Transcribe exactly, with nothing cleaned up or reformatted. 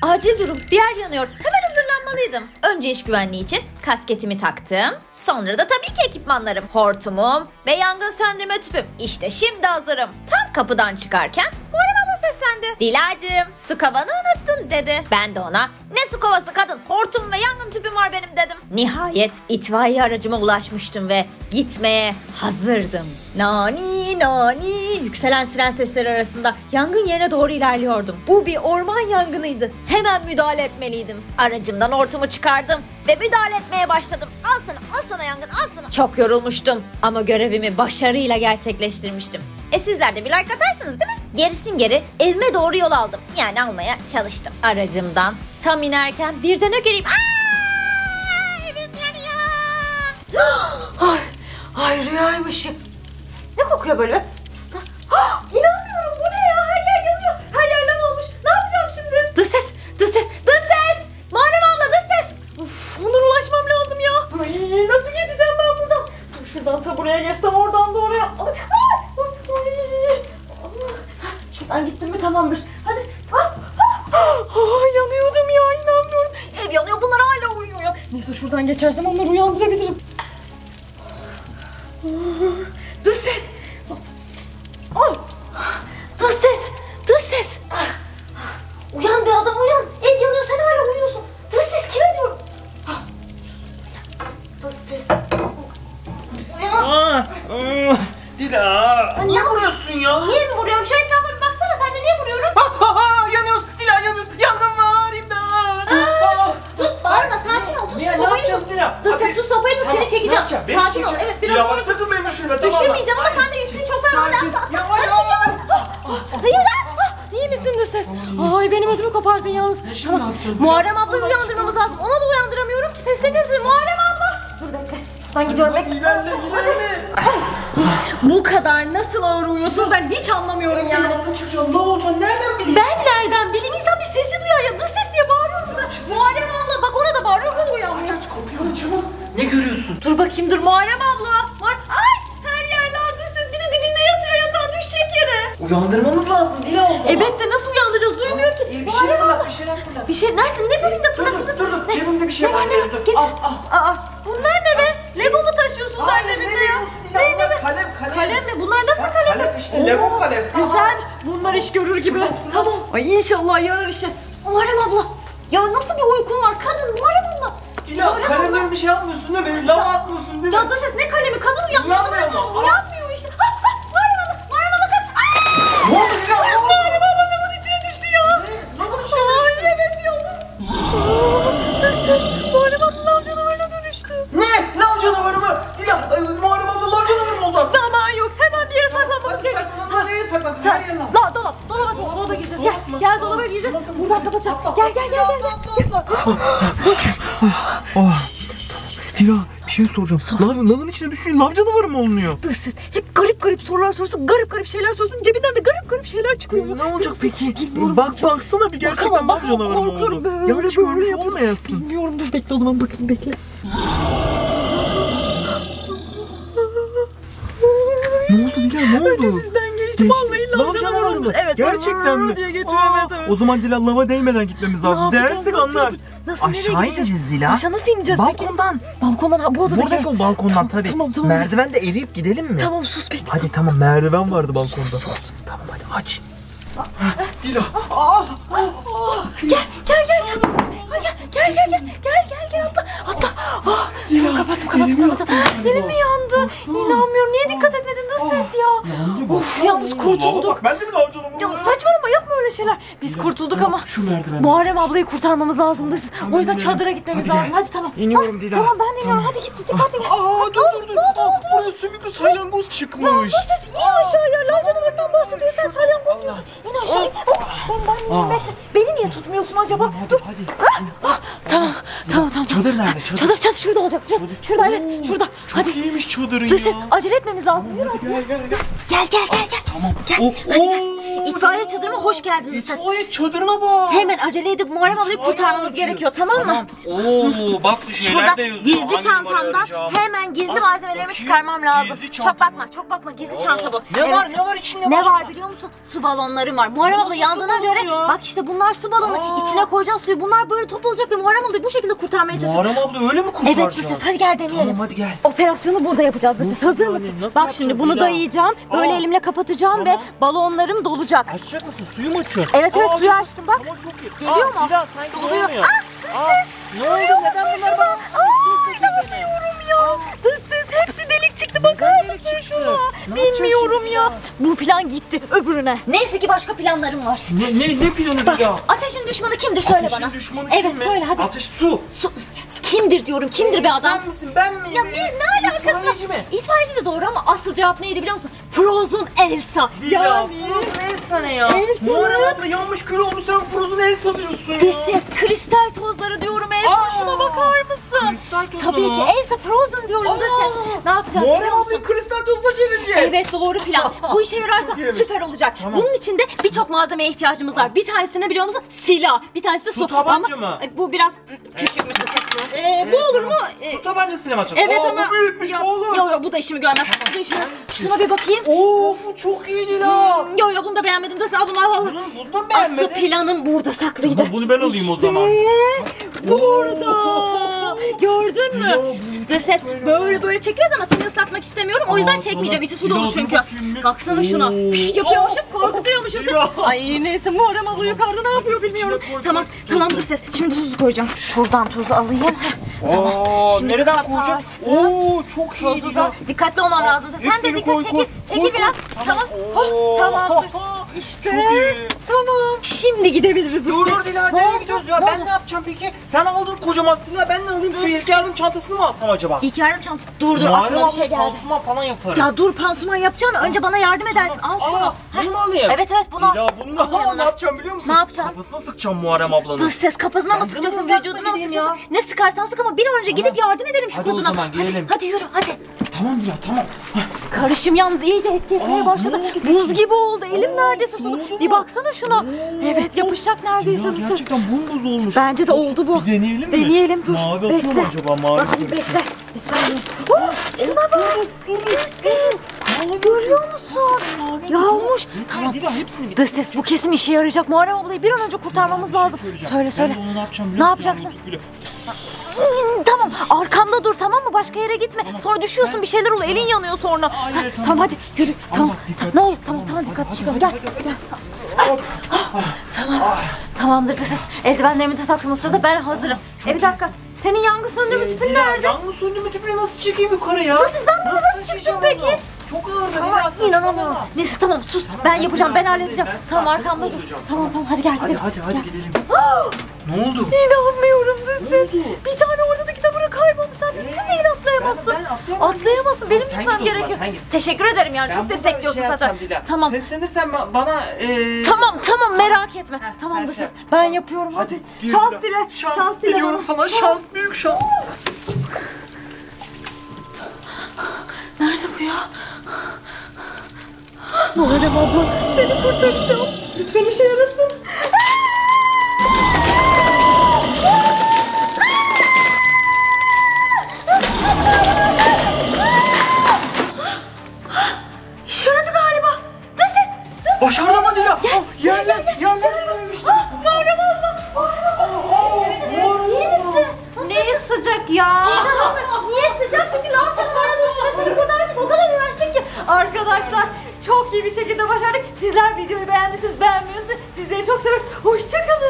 Acil durum, bir yer yanıyor. Hemen hazırlanmalıydım. Önce iş güvenliği için kasketimi taktım. Sonra da tabii ki ekipmanlarım. Hortumum ve yangın söndürme tüpüm. İşte şimdi hazırım. Tam kapıdan çıkarken Muharrem abla seslendi. Dilacığım, su kovanı unuttun dedi. Ben de ona ne su kovası kadın, hortum ve yangın tüpüm var benim dedim. Nihayet itfaiye aracıma ulaşmıştım ve gitmeye hazırdım. Nani nani yükselen siren sesleri arasında yangın yerine doğru ilerliyordum. Bu bir orman yangınıydı. Hemen müdahale etmeliydim. Aracımdan hortumu çıkardım ve müdahale etmeye başladım. Al sana, al sana yangın, al sana. Çok yorulmuştum ama görevimi başarıyla gerçekleştirmiştim. E sizler de bir like atarsınız değil mi? Gerisin geri evime doğru yol aldım. Yani almaya çalıştım. Aracımdan tam inerken birden ne göreyim? Aa, evim yanıyor. ay, ay rüyaymış. Ne kokuyor böyle? Ah, İnanmıyorum, bu ne ya? Her yer yanıyor. Her yer lav olmuş. Ne yapacağım şimdi? Dış ses, dış ses, dış ses. Muharrem abla, dış ses. Uf, Onur'a ulaşmam lazım ya. Ay, nasıl geçeceğim ben buradan? Dur şuradan ta buraya geçsem, oradan da oraya. Ay, ay, ay. Şuradan gittim mi tamamdır. Hadi. Ah, ah, ah, yanıyordum ya, inanmıyorum. Ev yanıyor, bunlar hala uyuyor ya. Neyse şuradan geçersem onları uyandırabilirim. Dış ses. Ay. Dış ses. Dış ses. Uyan be adam, uyan. Ev yanıyor, sen hala uyuyorsun. Dış ses kime diyorum? Dış ses. Aa, aa, Dila. Niye vuruyorsun ya? Niye mi vuruyorum? Şu etrafa bir baksana, sence niye vuruyorum? Ha ha ha, yanıyoruz. Dila yanıyoruz. Yangın var, imdat. Aa, tut, tut, bağırma, sakin ol. Tut şu sopayı tut. Dış ses, şu sopayı tut, seni çekeceğim. Sakin ol, evet biraz. Dila bak sakın beni düşürme, tamam mı? Düşürmeyeceğim ama sen de yükünü çok ağır. Hadi atla, atla. Yavaş Hadi yavaş. İyi misin dış ses? Ay benim ödümü kopardın yalnız. Şimdi ne yapacağız? Muharrem ablayı uyandırmamız lazım. Ona da uyandıramıyorum ki, sesleniyorum size. Muharrem abla. Dur bekle. Şuradan gidiyorum, bekle. İlerle, ilerle. Bu kadar nasıl ağır uyuyorsunuz, ben hiç anlamıyorum yani. Yangın çıkacağım, ne olacak, nereden bileyim? Ben nereden bileyim, insan bir sesi duyar ya, dış ses diye bağırıyor burada. Muharrem abla bak, ona da bağırıyor, o da uyanmıyor. Aç aç kapıyı, çabuk. Ne görüyorsun? Dur bakayım, dur Muharrem abla. Var. Ay her yerde dış ses, bir de dibinde yatıyor yatağın, düşecek yere. Uyandırmamız lazım Dila o zaman. Evet de nasıl uyandıracağız, duymuyor ki. İyi bir şey fırlat, bir şeyler fırlat. Bir şey nerede, ne bileyim de fırlatayım da. Dur dur, cebimde bir şey ne var. Ne var? Getir. Al al. Aa, bunlar ne be? Lego mu taşıyorsun sen Hayır, cebinde ne ya? Legosu Dila, bunlar kalem, kalem. Kalem mi? Bunlar nasıl Ya, kalem? kalem işte, Lego kalem. Güzelmiş. Bunlar iş görür gibi. Tamam. Ay inşallah yarar işe. Muharrem abla. Ya nasıl bir uykun var kadın, Muharrem abla. Dila kalemle bir şey yapmıyorsun değil mi? Lava atmıyorsun değil mi? Ya da ses ne kalemi? Kadın uyanmıyor. Uyanmıyor mu? Uyanmıyor işte. Ha ha. Muharrem abla. Muharrem abla kadın. Aa! Ne oldu Dila? Ne oldu? Muharrem abla lavın içine düştü ya. Ne? Lavın içine mi Ay düştü? evet yalnız. Aa, dış ses. Muharrem abla lav canavarına dönüştü. Ne? Lav canavarı mı? Dila, ay, Muharrem abla lav canavarı mı oldu? Zaman yok. Hemen bir yere saklanmamız Hadi gerekiyor. saklanalım, nereye saklandın? Sen, Her yer lav. la, dolap, dolaba, dolaba, dolaba gireceğiz. Gel, gel dolaba gireceğiz. Buradan kapatacağız. Gel, gel, gel, gel. Oh. Dila bir şey soracağım. Lav, lavın içine düşünün, lav canavarı mı olunuyor? Dış ses. Hep garip garip sorular sorsun, garip garip şeyler sorsun. Cebinden de garip garip şeyler çıkıyor. Ne olacak peki? Bilmiyorum. Bak baksana bir gerçekten Bakamam, lav bakamam, canavarı mı korkuyorum oldu? böyle, Ya öyle böyle görmüş yapamam. olmayasın. Bilmiyorum, dur bekle o zaman, bakayım bekle. Ne oldu Dila, ne oldu? Elimizden geçti vallahi, lav, Lav canavarı canavarı mı? olmuş. Evet. Gerçekten mi? diye geçiyor, Aa, evet, evet. O zaman Dila lava değmeden gitmemiz Ne lazım. yapacağız, Değersek nasıl anlar. yapacağız? Nasıl, nereye Aşağı gideceğiz? ineceğiz Dila. Aşağı nasıl ineceğiz peki? Balkondan. Balkondan, ha, bu odada Buradaki o balkondan tamam, tabii. Tamam tamam. Merdiven de eriyip gidelim mi? Tamam sus bekle. Hadi tamam, merdiven vardı balkonda. Sus. Tamam hadi aç. Dila. Gel gel gel gel. Ha, Gel gel gel gel gel gel gel atla atla. Ah, tamam kapattım kapattım kapattım. Elim mi yandı? İnanmıyorum. Niye dikkat etmedin dış ses ya? Yandı bak. Of yalnız kurtulduk. Bak ben de mi lav canavarı Ya oluyorum? saçmalama, yapma öyle şeyler. Biz kurtulduk ama Şu merdiven. Muharrem ablayı kurtarmamız lazım dış. O yüzden inelim. çadıra gitmemiz Hadi lazım. gel. Hadi tamam. İniyorum Ah, Dila. Tamam ben de iniyorum. Hadi git dikkatli gel. Aa dur dur dur. Ne oldu, ne oldu? Buraya sümüklü salyangoz çıkmış. Dış ses in aşağıya. Lav canavarından bahsediyorsan salyangoz diyorsun. İn aşağıya. Ben ben ineyim, bekle. Beni niye tutmuyorsun acaba? Hadi hadi. Ah, tamam, tamam, tamam. Çadır nerede, çadır? Çadır, çadır şurada olacak. Şurada, şurada evet, şurada. Çok Hadi. iyiymiş çadırın Dış ya. ses, acele etmemiz lazım. Yürü. Hadi gel gel gel. Gel, gel, gel, gel. Tamam. Gel. Oo, oo. İtfaiye çadırıma hoş geldiniz. İtfaiye çadırına bak. Hemen acele edip Muharrem ablayı İtfaiye kurtarmamız aracı. gerekiyor, tamam mı? Oo bak şeyler Şurada de yazıyor. gizli Hangi çantamdan numarayı arayacağımız? hemen gizli Bak, malzemelerimi bakayım. çıkarmam lazım. Gizli çanta Çok bakma, mı? çok bakma. Gizli Oo, çanta bu. Ne var ne var içinde Ne başka? var biliyor musun? Su balonlarım var. Muharrem abla Nasıl yandığına su balonu göre ya? bak işte bunlar su balonu. Aa. İçine koyacağız suyu. Bunlar böyle top olacak ve Muharrem ablayı bu şekilde kurtarmaya çalışacağız. Muharrem abla öyle mi kurtaracağız? Evet, dur ses, hadi gel deneyelim. Tamam hadi gel. Operasyonu burada yapacağız da siz Nasıl hazır yani? mısın? Nasıl Bak şimdi yapacağız bunu Dila? dayayacağım. Böyle Aa. elimle kapatacağım Tamam. ve balonlarım dolacak. Açacak mısın? Suyu mu açıyorsun? Evet evet Aa, suyu çok- açtım bak. Tamam çok iyi. Geliyor Aa, mu? Dila sanki Doluyor. olmuyor. Ah, dış Aa, ses. Ne Duyuyor oldu? Neden musun bunlar şunu? bana? Aa, inanmıyorum ya. Dış ses hepsi delik çıktı. Bakar delik mısın çıktı? şuna? Ne yapacağız Bilmiyorum şimdi ya. ya? Bu plan gitti öbürüne. Neyse ki başka planlarım var. Ne, ne, ne planı Bak, Dila? ateşin düşmanı kimdir söyle Ateşin bana. düşmanı evet kim mi? söyle hadi. Ateş su. Su. Kimdir diyorum kimdir Ee, be adam? Sen misin ben miyim? Ya biz ne alakası var? İtfaiyeci mi? İtfaiyeci de doğru ama asıl cevap neydi biliyor musun? Frozen Elsa. Dila, Yani. Frozen Elsa ne ya? Elsa Muharrem mı? abla yanmış kül olmuş sen Frozen Elsa diyorsun ya. Dış ses kristal tozları diyorum Elsa. Aa, Şuna bakar mısın? kristal tozu Tabii mu? ki Elsa Frozen diyorum dış ses. Ne yapacağız biliyor Muharrem musun? ablayı kristal tozuna çevireceğiz. Evet doğru plan. Bu işe yararsa Çok iyiymiş. süper olacak. Tamam. Bunun için de birçok malzemeye ihtiyacımız var. Bir tanesi ne biliyor musun? Silah. Bir tanesi de su. Su tabanca Ama mı? e, bu biraz küçükmüş. Ee, bu olur mu? Ee, Su tabancasıyla mı açalım? evet Aa, ama bu büyükmüş Yo, bu olur. Yo yo bu da işimi görmez. Bu da işimi görmez. Şuna bir bakayım. Oo bu çok iyi Dila. Yo yo bunu da beğenmedim. Nasıl al bunu al al. Bunu, bunu da Asıl beğenmedin. planım burada saklıydı. Tamam, bunu ben alayım o zaman. İşte burada. Gördün mü? Ya, bu De ses böyle böyle çekiyoruz ama seni ıslatmak istemiyorum. O yüzden Aa, çekmeyeceğim. tamam. İçi su Dila, dolu dur çünkü. bakayım bir. Baksana şuna. Oo. Piş yapıyormuşum, korkutuyormuşum. Dila. Ay neyse Muharrem abla yukarıda ne yapıyor bilmiyorum. İçine koy, Tamam, koy, tamam tuzu. dur ses. Şimdi tuzu koyacağım. Şuradan tuzu alayım. Heh, tamam. Aa, Şimdi nereden kapağı koyacağız? açtım. Oo çok iyi Tozu Dila. da dikkatli olmam lazım. Sen de Hepsini dikkat koy, çekil. koy. Çekil Koy, biraz. koy. Tamam. Oo. Hah, tamamdır. İşte. Çok iyi. Tamam. Şimdi gidebiliriz. Dur ses. dur Dila Ne nereye oldu? gidiyoruz ya? Ne Ben oldu? ne yapacağım peki? Sen aldın kocaman silahı ben ne alayım? Şu Dur. ilk yardım çantasını mı alsam acaba? İlk yardım çantası. Dur dur Muharrem aklıma bir şey abla geldi. pansuman falan yaparım. Ya dur pansuman yapacağını önce bana yardım edersin. Al şunu. Aa, bunu mu alayım? Evet evet bunu al. Dila bunu Al da yanına. ne yapacağım biliyor musun? Ne yapacaksın? Kafasına sıkacağım Muharrem ablanın. Dış ses kafasına mı Ben sıkacaksın, kızımı vücuduna mı uzatma sıkacaksın? gideyim Ne sıkarsan sık ama bir an önce gidip yardım edelim şu Hadi o kadına. zaman, gidelim. Hadi, hadi yürü hadi. Tamam Dila tamam. Karışım yalnız iyice etki etmeye Aa, başladı. ne oldu Buz gibi oldu. Elim Oo, neredeyse soğudu. soğudu Bir mu? baksana şuna. Oo. Evet yapışacak neredeyse. Ya dış ses. gerçekten buz olmuş. Bence de oldu bu. Bir deneyelim mi? Deneyelim dur. Mavi atıyor mu Bekle. acaba mavi Bakayım karışım? bekle. Bir saniye. Oh, şuna bak. Dış ses. Görüyor musun? Ya olmuş. Tamam. Dila hepsini bir Dış ses bu kesin işe yarayacak. Muharrem ablayı bir an önce kurtarmamız lazım. Söyle söyle. Ben de onu ne yapacağım Ne biliyor musun? yapacaksın? Yanlış bile. Hmm, tamam arkamda dur tamam mı? Başka yere gitme. Sonra düşüyorsun bir şeyler oluyor. Elin yanıyor sonra. Hayır, Ha, tamam. tamam hadi yürü. Ama Tamam. bak, dikkat. Ne olur tamam Tamam, tamam hadi, dikkatli hadi, çıkalım. hadi, Gel. hadi, Gel. Hop. Tamam. Tamamdır ses. Eldivenlerimi de taktım o sırada ben hazırım. Çok E bir dakika. Senin yangın söndürme Ee, tüpün Dila, nerede? Yangın söndürme tüpünü nasıl çekeyim yukarı ya? Nasıl, ben bunu nasıl taşıyacağım çıktım peki? onu? Çok ağır Sana Dila, saçmalama. inanamıyorum. Neyse tamam sus. Tamam, ben ben yapacağım. senin Ben arkandayım, halledeceğim. ben senin Tamam arkanda arkamda dur. olacağım. Tamam tamam hadi gel Hadi gidelim. hadi hadi Gel. gidelim. Ne oldu? İnanmıyorum dış Ne ses. oldu? Bir tane orada da kitabını kaybolmuş. Sen mümkün değil atlayamazsın. Ben- ben atlayamam. Atlayamazsın. Benim Sen gitmem git o zaman, gerekiyor. sen git. Teşekkür ederim yani. Ben Çok burada destekliyorsun şey zaten. yapacağım Dila. Tamam. Seslenirsen ba- bana eee Tamam tamam merak etme. Heh, Tamam sen dış şey ses. yap. Ben yapıyorum. Hadi gir Şans Dila. dile. Şans, Şans dile diliyorum bana. sana. Şans büyük şans. Nerede bu ya? Muharrem abla seni kurtaracağım. Lütfen işe yarasın. İşe yaradı galiba. Dış ses. Dış ses. Başardı mı Dila? Gel, Ah, yerler yerler düzelmiş. Ah, Muharrem abla. İyi misin? Neye sıcak ya? Niye sıcak? Çünkü lav çatmaya dönüşü ve seni kurtarmak o kadar uğraştık ki. Arkadaşlar çok iyi bir şekilde başardık. Sizler videoyu beğendiyseniz beğenmeyi unutmayın. Sizleri çok seviyoruz. Hoşçakalın.